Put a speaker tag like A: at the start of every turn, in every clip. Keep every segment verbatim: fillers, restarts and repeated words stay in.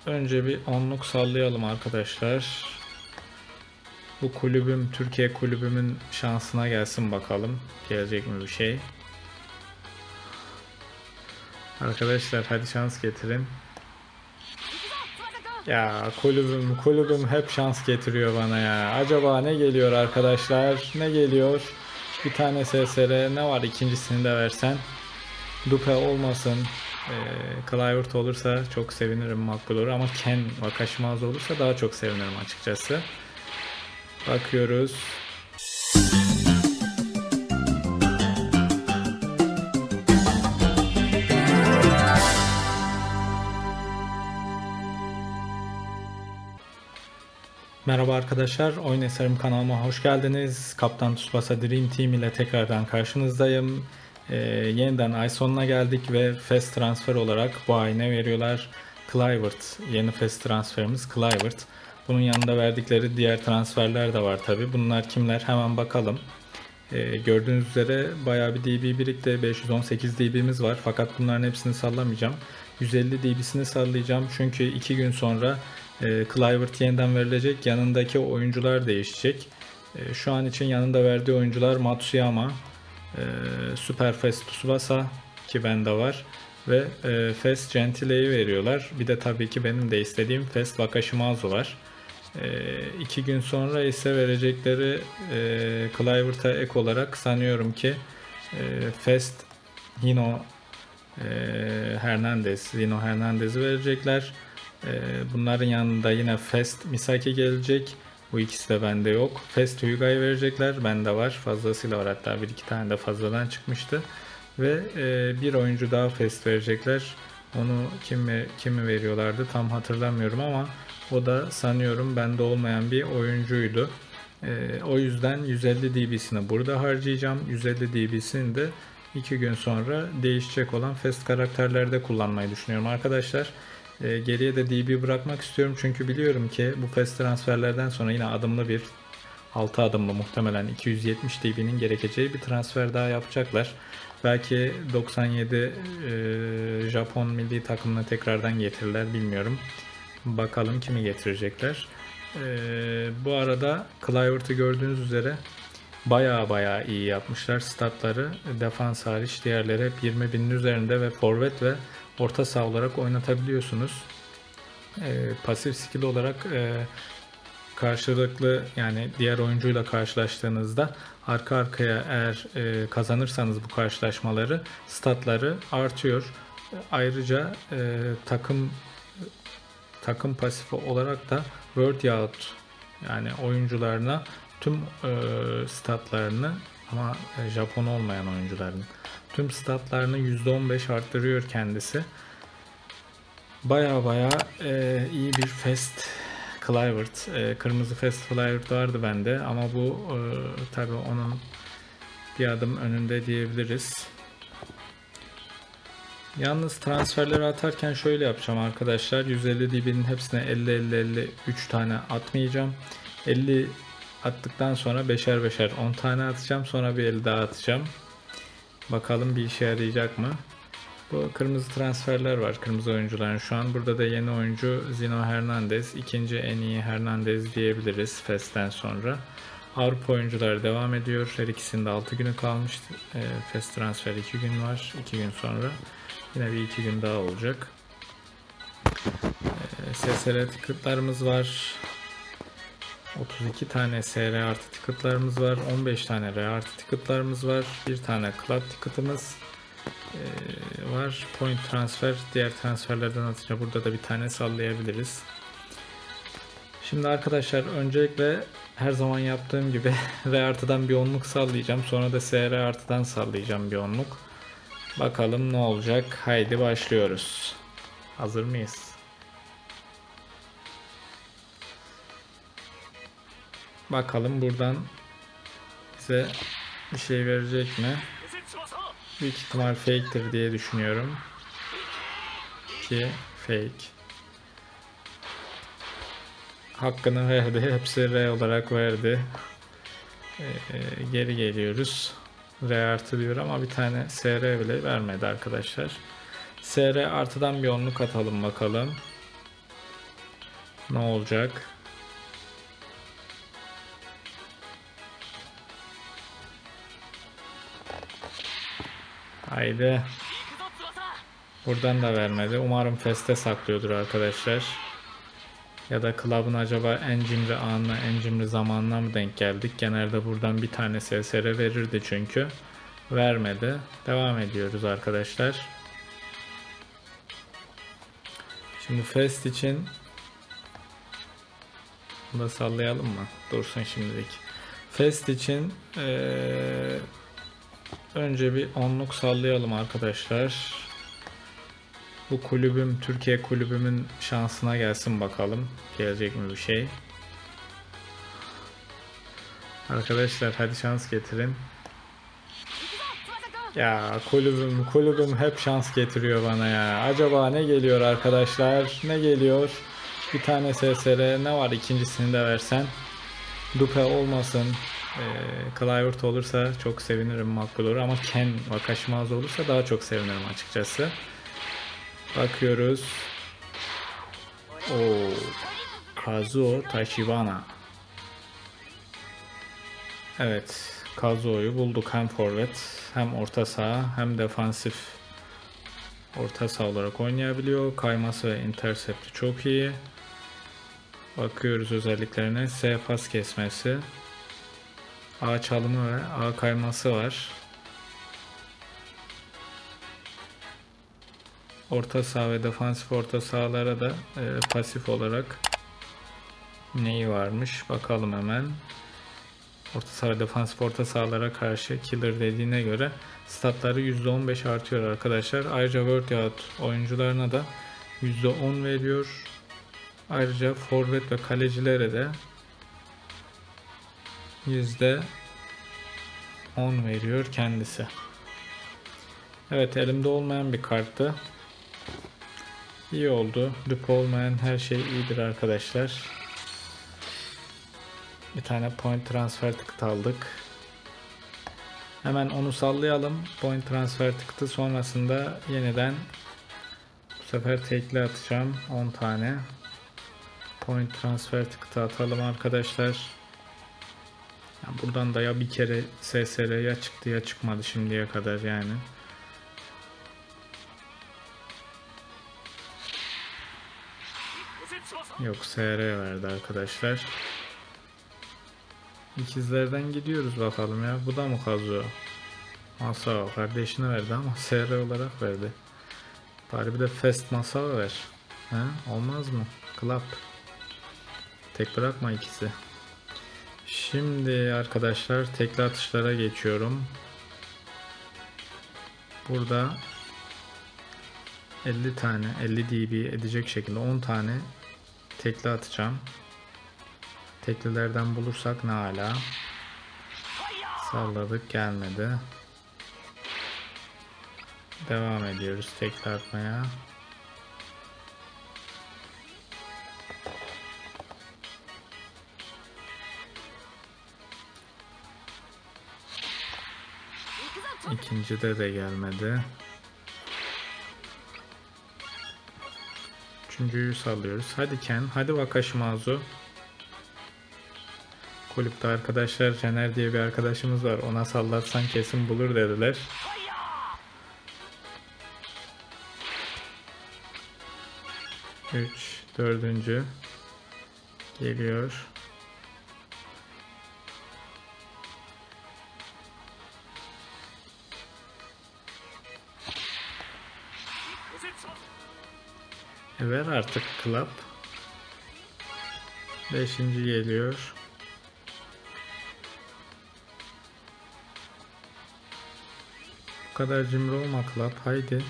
A: önce bir onluk sallayalım arkadaşlar. Bu kulübüm, Türkiye kulübümün şansına gelsin bakalım. Gelecek mi bir şey? Arkadaşlar hadi şans getirin. Ya kulübüm, kulübüm hep şans getiriyor bana ya. Acaba ne geliyor arkadaşlar? Ne geliyor? Bir tane S S R ne var, ikincisini de versen. Dupe olmasın. Ee, Clivert olursa çok sevinirim, makbul olur, ama Ken Wakaşimaz olursa daha çok sevinirim açıkçası. Bakıyoruz. Merhaba arkadaşlar, Oyun Eserim kanalıma hoş geldiniz. Kaptan Tsubasa Dream Team ile tekrardan karşınızdayım. Ee, yeniden ay sonuna geldik ve Fast transfer olarak bu ay ne veriyorlar? Clivert, yeni Fast transferimiz Clivert. Bunun yanında verdikleri diğer transferler de var tabi. Bunlar kimler? Hemen bakalım. Ee, gördüğünüz üzere bayağı bir D B birikti. beş yüz on sekiz D B'miz var. Fakat bunların hepsini sallamayacağım. yüz elli D B'sini sallayacağım. Çünkü iki gün sonra e, Clivert yeniden verilecek. Yanındaki oyuncular değişecek. E, şu an için yanında verdiği oyuncular Matsuyama, e, Super Fast Tsubasa ki bende var ve e, Fast Gentile'yi veriyorlar. Bir de tabii ki benim de istediğim Fast Wakashimazu var. E, iki gün sonra ise verecekleri e, Clivert'a ek olarak sanıyorum ki e, Fast Hino e, Hernandez, Hino Hernandez'i verecekler. E, bunların yanında yine Fast Misaki gelecek. Bu ikisi de bende yok. Fast Hyuga'yı verecekler. Bende var. Fazlasıyla var. Hatta bir iki tane de fazladan çıkmıştı. Ve e, bir oyuncu daha Fast verecekler. Onu kimi, kimi veriyorlardı tam hatırlamıyorum ama o da sanıyorum bende olmayan bir oyuncuydu. Ee, o yüzden yüz elli D B'sini burada harcayacağım. yüz elli D B'sini de iki gün sonra değişecek olan Fast karakterlerde kullanmayı düşünüyorum arkadaşlar. Ee, geriye de D B bırakmak istiyorum çünkü biliyorum ki bu Fast transferlerden sonra yine adımlı bir altı adımlı muhtemelen iki yüz yetmiş D B'nin gerekeceği bir transfer daha yapacaklar. Belki doksan yedi e, Japon milli takımına tekrardan getirirler, bilmiyorum. Bakalım kimi getirecekler. Ee, bu arada Clivert'ı gördüğünüz üzere baya baya iyi yapmışlar. Statları defans hariç diğerleri hep yirmi binin üzerinde ve forvet ve orta saha olarak oynatabiliyorsunuz. Ee, pasif skill olarak e, karşılıklı, yani diğer oyuncuyla karşılaştığınızda arka arkaya eğer e, kazanırsanız bu karşılaşmaları statları artıyor. Ayrıca e, takım takım pasifi olarak da World Youth, yani oyuncularına tüm e, statlarını, ama e, Japon olmayan oyuncuların tüm statlarını yüzde on beş arttırıyor kendisi. Baya baya e, iyi bir Fast Clivert. E, kırmızı Fast Clivert vardı bende ama bu e, tabi onun bir adım önünde diyebiliriz. Yalnız transferleri atarken şöyle yapacağım arkadaşlar. yüz elli D B'nin hepsine elli elli elli üç tane atmayacağım. elli attıktan sonra beşer beşer on tane atacağım. Sonra bir elli daha atacağım. Bakalım bir işe yarayacak mı? Bu kırmızı transferler var. Kırmızı oyuncuların şu an. Burada da yeni oyuncu Zino Hernandez. İkinci en iyi Hernandez diyebiliriz Fast'ten sonra. Avrupa oyuncuları devam ediyor. Her ikisinde altı günü kalmıştı. E, Fast transfer iki gün var. iki gün sonra. Yine bir iki gün daha olacak. E, S S R ticketlarımız var. otuz iki tane S R artı ticketlarımız var. on beş tane R artı ticketlarımız var. bir tane club ticketımız e, var. Point transfer. Diğer transferlerden atınca burada da bir tane sallayabiliriz. Şimdi arkadaşlar öncelikle her zaman yaptığım gibi R artıdan bir onluk sallayacağım. Sonra da S R artıdan sallayacağım bir onluk. Bakalım ne olacak. Haydi başlıyoruz. Hazır mıyız? Bakalım buradan bize bir şey verecek mi? Büyük ihtimal fake'tir diye düşünüyorum. Ki fake. Hakkını verdi. Hepsi R olarak verdi. Ee, geri geliyoruz. R artı diyor ama bir tane S R bile vermedi arkadaşlar. S R artıdan bir onluk atalım bakalım. Ne olacak? Haydi. Buradan da vermedi. Umarım Fest'e saklıyordur arkadaşlar. Ya da Club'ın acaba en cimri anına, en cimri zamanına mı denk geldik? Genelde buradan bir tane S S R verirdi çünkü. Vermedi. Devam ediyoruz arkadaşlar. Şimdi Fest için bunu da sallayalım mı? Dursun şimdilik. Fest için ee, önce bir onluk sallayalım arkadaşlar. Bu kulübüm, Türkiye kulübümün şansına gelsin bakalım. Gelecek mi bir şey? Arkadaşlar hadi şans getirin. Ya kulübüm, kulübüm hep şans getiriyor bana ya. Acaba ne geliyor arkadaşlar? Ne geliyor? Bir tane S S R, ne var ikincisini de versen. Dupe olmasın. E, Clivert olursa çok sevinirim, makbul olur, ama Ken Wakashimaz olursa daha çok sevinirim açıkçası. Bakıyoruz. O Kazuo Tachibana. Evet, Kazuo'yu bulduk. Hem forvet, hem orta saha, hem defansif orta saha olarak oynayabiliyor. Kayması ve intercepti çok iyi. Bakıyoruz özelliklerine. S pas kesmesi, A çalımı ve A kayması var. Orta saha ve defansif orta sahalara da e, pasif olarak neyi varmış bakalım hemen. Orta saha, defansif orta sahalara karşı killer dediğine göre statları yüzde on beş artıyor arkadaşlar. Ayrıca World Out oyuncularına da yüzde on veriyor. Ayrıca forvet ve kalecilere de yüzde on veriyor kendisi. Evet, elimde olmayan bir karttı. İyi oldu. Dupe olmayan her şey iyidir arkadaşlar. Bir tane point transfer ticket aldık. Hemen onu sallayalım. Point transfer ticket'ı sonrasında yeniden bu sefer tekli atacağım. on tane. Point transfer ticket'ı atalım arkadaşlar. Yani buradan da ya bir kere S S R ya çıktı ya çıkmadı şimdiye kadar yani. Yok, S R verdi arkadaşlar. İkizlerden gidiyoruz bakalım ya. Bu da mı Kazuo? Masao kardeşine verdi ama S R olarak verdi. Bari bir de Fest Masao ver. He? Olmaz mı? Club. Tek bırakma ikisi. Şimdi arkadaşlar tekli atışlara geçiyorum. Burada elli tane, elli D B edecek şekilde on tane tekli atacağım. Teklilerden bulursak ne hala. Salladık, gelmedi. Devam ediyoruz tekli atmaya. İkincide de gelmedi. Üçüncüyü sallıyoruz. Hadi Ken, hadi Wakashimazu. Kulüpte arkadaşlar, Caner diye bir arkadaşımız var. Ona sallatsan kesin bulur dediler. Üç, dördüncü geliyor. E ver artık Club. Beşinci geliyor. Bu kadar cimri olma Club, haydi.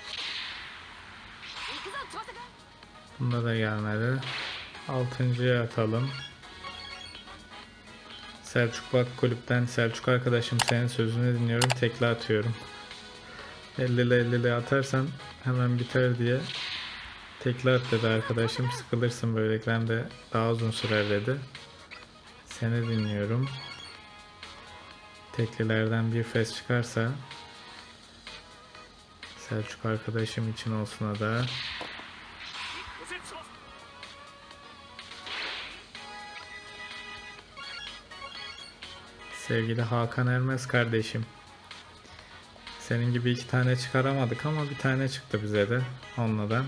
A: Bunda da gelmedi. Altıncıya atalım. Selçuk bak kulüpten. Selçuk arkadaşım, senin sözünü dinliyorum, tekli atıyorum. ellili ellili atarsan hemen biter diye tekli at dedi arkadaşım. Sıkılırsın böylelikle, hem de daha uzun sürer dedi. Seni dinliyorum. Teklilerden bir fes çıkarsa Selçuk arkadaşım için olsun o da. Sevgili Hakan Ermez kardeşim. Senin gibi iki tane çıkaramadık ama bir tane çıktı bize de onunla.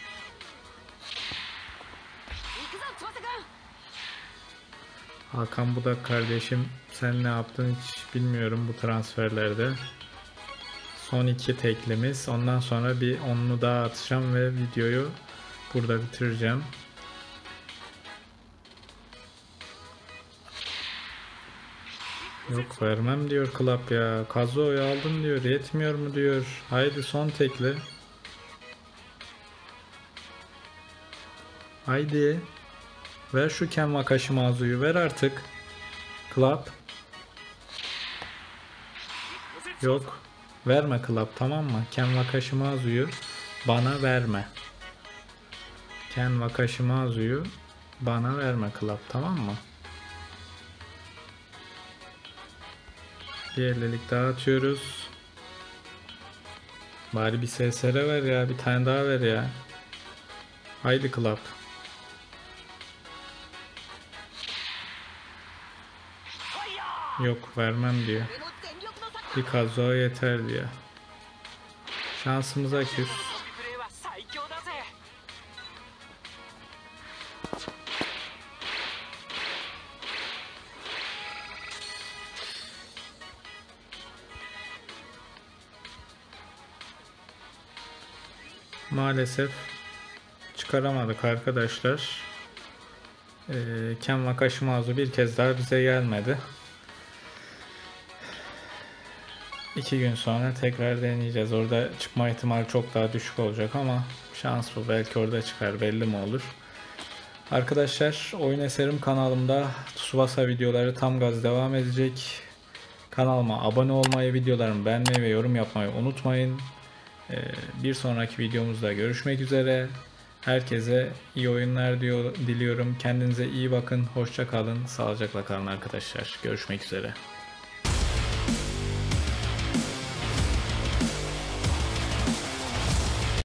A: Hakan Budak kardeşim, sen ne yaptın hiç bilmiyorum bu transferlerde. Son iki teklimiz. Ondan sonra bir onlu daha atacağım ve videoyu burada bitireceğim. Yok vermem diyor Club ya. Kazuo'yu aldın diyor. Yetmiyor mu diyor. Haydi son tekli. Haydi. Ver şu Ken Wakashimazu'yu ver artık. Club. Yok. Verme Club, tamam mı? Ken Wakashimazu'yu bana verme. Ken Wakashimazu'yu bana verme Club, tamam mı? Bir ellilik daha atıyoruz. Bari bir S S R ver ya. Bir tane daha ver ya. Haydi Club. Yok vermem diyor. Bir Kazuo yeter diyor. Şansımıza küs. Maalesef çıkaramadık arkadaşlar. Ee, Ken Wakashimazu bir kez daha bize gelmedi. İki gün sonra tekrar deneyeceğiz. Orada çıkma ihtimali çok daha düşük olacak ama şans bu. Belki orada çıkar, belli mi olur. Arkadaşlar, Oyun Eserim kanalımda Tsubasa videoları tam gaz devam edecek. Kanalıma abone olmayı, videolarımı beğenmeyi ve yorum yapmayı unutmayın. Ee, bir sonraki videomuzda görüşmek üzere. Herkese iyi oyunlar diyor, diliyorum. Kendinize iyi bakın. Hoşça kalın. Sağlıcakla kalın arkadaşlar. Görüşmek üzere.